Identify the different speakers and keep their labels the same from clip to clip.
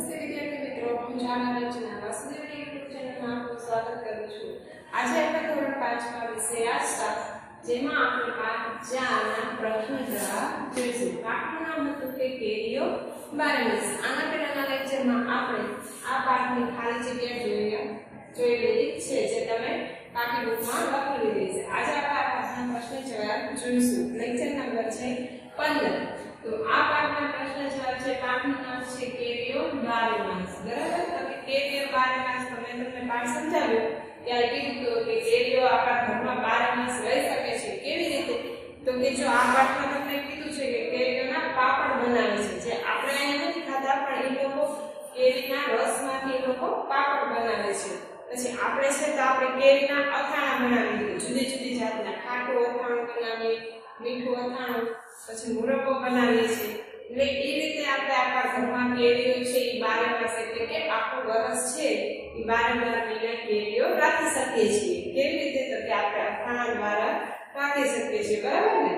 Speaker 1: નમસ્તે વિદ્યાર્થી મિત્રો, હું જાના રચના વાસુદેવ યુટ્યુબ ચેનલમાં આપનું સ્વાગત કરું છું। આજે આપણે ધોરણ 5 માં વિષય આસ્થા, જેમાં આપણે પાઠ 4 ના પ્રશ્ન જવાબ જોઈશું। પાઠનું નામ હતું કે કેરીઓ બારમાસ। આના પહેલાના લેક્ચરમાં આપણે આ પાઠની ખાલી જગ્યા જોઈ લીધી છે, જે તમે પાઠ્ય બુકમાં લખી લીધી છે। આજે આપણે આ પાઠના પ્રશ્ન જવાબ જોઈશું। લેક્ચર નંબર છે 15। તો આ પાઠના પ્રશ્ન જવાબ છે, પાઠનું નામ છે કેરીઓ બારમાસ। બરાબર? તો કે કેરીઓ બારમાસ તમને પાઠ સમજાવ્યો ત્યારે કીધું કે કેરીઓ આપણા ઘરમાં બારમાસ રહી શકે છે। કેવી રીતે? તો કે જો આ પાઠમાં તમને કીધું છે કે કેરીઓના પાપડ બનાવે છે, જે આપણે અહીંયા નથી ખાતા, પણ એ લોકો કેરીના રસમાંથી એ લોકો પાપડ બનાવે છે। પછી આપણે છે તો આપણે કેરીના અથાણા બનાવીએ, જુદી જુદી જાતના ખાટું અથાણું બનાવીએ, મીઠું અથાણું, પછી મુરબ્બો બનાવીએ છીએ। એટલે એ રીતે આપણે આપણા ઘરમાં કેરીઓ છે એ 12 માસ, એટલે કે આખું વર્ષ છે એ 12 મહિના કેરીઓ રાખી શકીએ છીએ। કેવી રીતે? તો કે આપણે અથાણા દ્વારા રાખી શકીએ છીએ। બરાબર ને?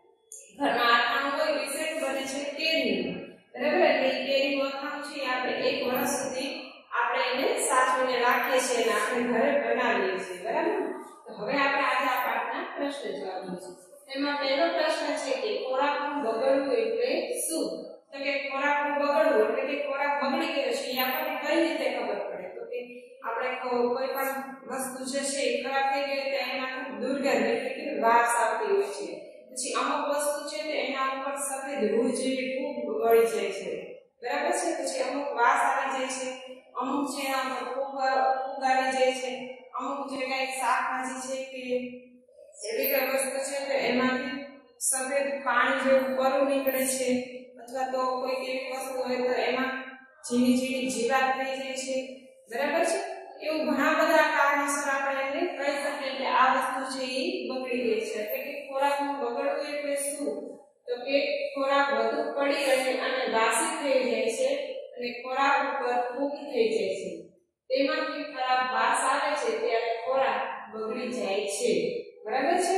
Speaker 1: ઘરમાં અથાણું હોય વિશેષ બને છે કેરીનું। બરાબર? એટલે કેરીનું અથાણું છે આપણે 1 વર્ષ સુધી આપણે એને સાચવીને રાખીએ છીએ અને આપણે ઘરે બનાવીએ છીએ। બરાબર? તો હવે આપણે આજે આ પાઠના પ્રશ્ન જવાબ જોઈશું। એમાં પહેલો પ્રશ્ન છે કે ખોરાકનું બગડવું એટલે શું? તો કે ખોરાકનું બગડવું એટલે કે ખોરાક બગડી ગયો છે એ આપણને કઈ રીતે ખબર પડે? તો કે આપણે કોઈ પણ વસ્તુ જે છે એ ખરાબ થઈ ગઈ તો એમાંથી દુર્ગંધ એટલે કે વાસ આવતી હોય છે। પછી અમુક વસ્તુ છે તો એના ઉપર સફેદ રૂ જેવી ફૂગ વળી જાય છે। બરાબર છે? પછી અમુક વાસ આવી જાય છે, અમુક છે એના ફૂગ આવી જાય છે, અમુક જે કઈ શાકભાજી છે કે એવી કઈ વસ્તુ છે તો એમાંથી સફેદ પાણી જેવું પરું નીકળે છે, અથવા તો કોઈ એવી વસ્તુ હોય તો એમાં ઝીણી ઝીણી જીવાત થઈ જાય છે। બરાબર છે? એવું ઘણા બધા કારણોસર આપણે એને કહી શકીએ કે આ વસ્તુ છે એ બગડી ગઈ છે। એટલે કે ખોરાકનું બગડવું એટલે શું? તો કે ખોરાક વધુ પડી રહે અને વાસી થઈ જાય છે અને ખોરાક ઉપર ફૂગ થઈ જાય છે, તેમાંથી ખરાબ વાસ આવે છે ત્યારે ખોરાક બગડી જાય છે। બરાબર છે?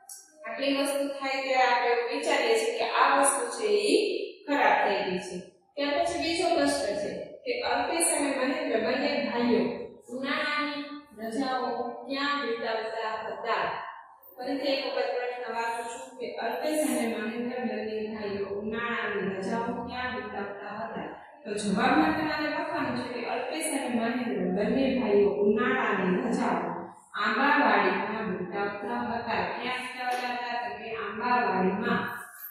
Speaker 1: આટલી વસ્તુ થાય ત્યારે આપણે વિચારીએ છીએ કે આ વસ્તુ છે એ ખરાબ થઈ ગઈ છે। ત્યાર પછી બીજો પ્રશ્ન છે કે અલ્પેશ અને મહેન્દ્ર બંને ભાઈઓ ઉનાળાની રજાઓ ક્યાં વિતાવતા હતા? ફરીથી એક વખત પ્રશ્ન વાંચું છું કે અલ્પેશ અને મહેન્દ્ર બંને ભાઈઓ ઉનાળાની રજાઓ ક્યાં વિતાવતા હતા? તો જવાબમાં તમારે લખવાનું છે કે અલ્પેશ અને મહેન્દ્ર બંને ભાઈઓ ઉનાળાની રજાઓ આંબાવાડીમાં વિતાવતા હતા। ક્યાં વિતાવતા હતા? તો કે આંબાવાડીમાં।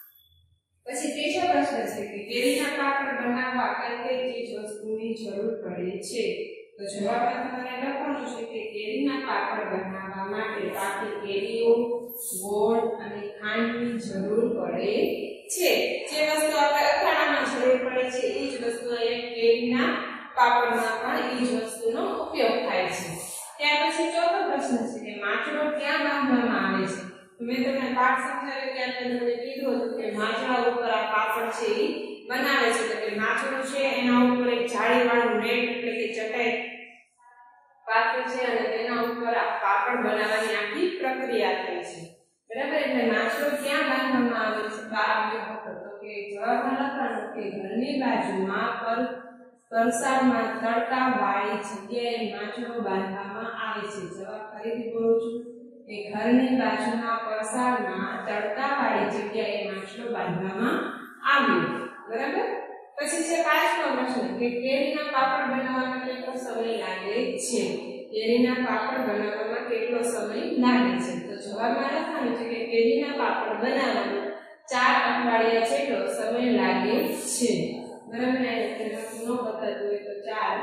Speaker 1: પછી ત્રીજો પ્રશ્ન છે કે કેરીના પાપડ બનાવવા કઈ ચીજ વસ્તુની જરૂર પડે છે? તો જવાબમાં તમારે લખવાનું છે કે કેરીના પાપડ બનાવવા માટે પાકી કેરીઓ, ગોળ અને ખાંડની જરૂર પડે છે। જે વસ્તુ આપણે અથાણામાં જરૂર પડે છે એ જ વસ્તુ અહીંયા કેરીના પાપડમાં પણ એ જ વસ્તુનો ઉપયોગ થાય છે। ત્યાર પછી ચોથો પ્રશ્ન છે કે માછડો ક્યાં બાંધવામાં આવે છે? મેં તમને પાઠ સમજાવ્યો ત્યારે તમને કીધું હતું કે માછડા ઉપર આ પાપડ છે એ બનાવે છે। તો કે માછડો છે એના ઉપર એક જાળીવાળું નેટ એટલે કે ચટાઈ પાથરે છે અને તેના ઉપર આ પાપડ બનાવવાની આખી પ્રક્રિયા થાય છે। બરાબર? એટલે માછડો ક્યાં બાંધવામાં આવે છે? તો કે જવાબમાં લખવાનું કે ઘરની બાજુમાં પરસાળમાં તડકાવાળી જગ્યાએ માછડો બાંધવામાં આવે છે। જવાબ ફરીથી બોલું છું કે ઘરની બાજુમાં પરસાળમાં તડકાવાળી જગ્યાએ માછડો બાંધવામાં આવ્યો। બરાબર? પછી છે પાંચમો પ્રશ્ન કે કેરીના પાપડ બનાવવામાં કેટલો સમય લાગે છે? કેરીના પાપડ બનાવવામાં કેટલો સમય લાગે છે? તો જવાબમાં લખવાનું છે કે કેરીના પાપડ બનાવવામાં 4 અઠવાડિયા જેટલો સમય લાગે છે। બરાબર ને? તેનો બતાતું હોય તો 4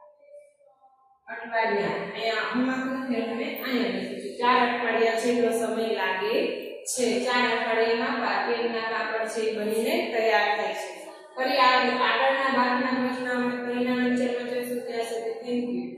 Speaker 1: અઠવાડિયા, અહીંયા આમાં નથી એટલે અહીંયા લખ્યું છે 4 અઠવાડિયા જેટલો સમય લાગે છે। 4 અઠવાડિયામાં કેરીના પાપડ છે બનીને તૈયાર થાય છે। ફરી આગળના ભાગના પ્રશ્ન અમે ફરીના લેક્ચરમાં જોઈશું। ત્યાં સુધી થેન્ક યુ।